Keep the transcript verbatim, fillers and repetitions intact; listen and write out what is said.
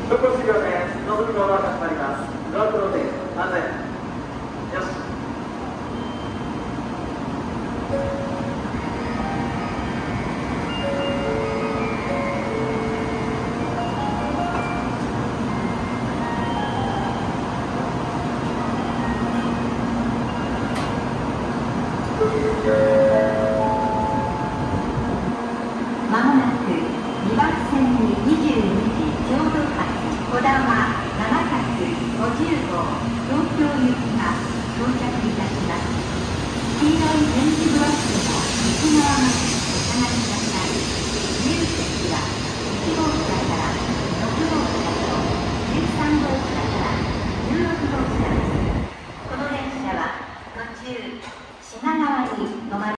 残りじゅうびょうで望みボールが始まります。ドラッグローテ安全よし